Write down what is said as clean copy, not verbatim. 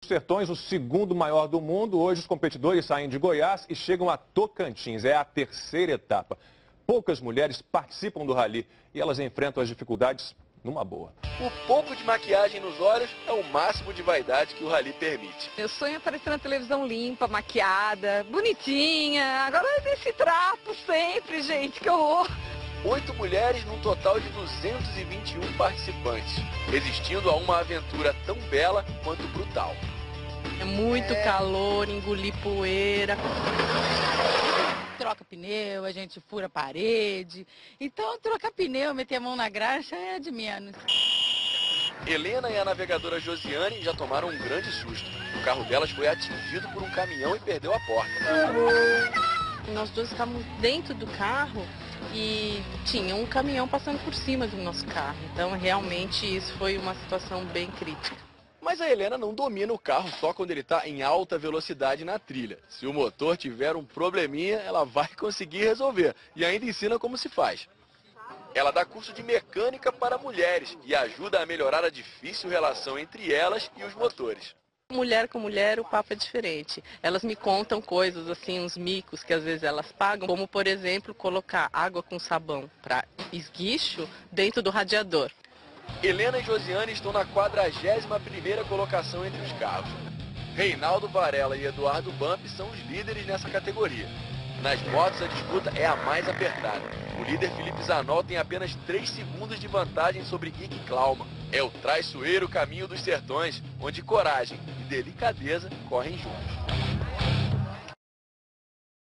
Sertões, o segundo maior do mundo. Hoje os competidores saem de Goiás e chegam a Tocantins. É a terceira etapa. Poucas mulheres participam do rally e elas enfrentam as dificuldades numa boa. O pouco de maquiagem nos olhos é o máximo de vaidade que o rally permite. Meu sonho é aparecer na televisão limpa, maquiada, bonitinha. Agora desse trapo sempre, gente, que horror. 8 mulheres num total de 221 participantes, resistindo a uma aventura tão bela quanto brutal. É muito calor, engolir poeira. Troca pneu, a gente fura a parede. Então, trocar pneu, meter a mão na graxa é de menos. Helena e a navegadora Josiane já tomaram um grande susto. O carro delas foi atingido por um caminhão e perdeu a porta. Nós dois estávamos dentro do carro e tinha um caminhão passando por cima do nosso carro. Então, realmente, isso foi uma situação bem crítica. Mas a Helena não domina o carro só quando ele está em alta velocidade na trilha. Se o motor tiver um probleminha, ela vai conseguir resolver e ainda ensina como se faz. Ela dá curso de mecânica para mulheres e ajuda a melhorar a difícil relação entre elas e os motores. Mulher com mulher, o papo é diferente. Elas me contam coisas, assim, uns micos que às vezes elas pagam, como, por exemplo, colocar água com sabão para esguicho dentro do radiador. Helena e Josiane estão na 41ª colocação entre os carros. Reinaldo Varela e Eduardo Bump são os líderes nessa categoria. Nas motos, a disputa é a mais apertada. O líder Felipe Zanol tem apenas 3 segundos de vantagem sobre Rick Klauman. É o traiçoeiro caminho dos sertões, onde coragem e delicadeza correm juntos.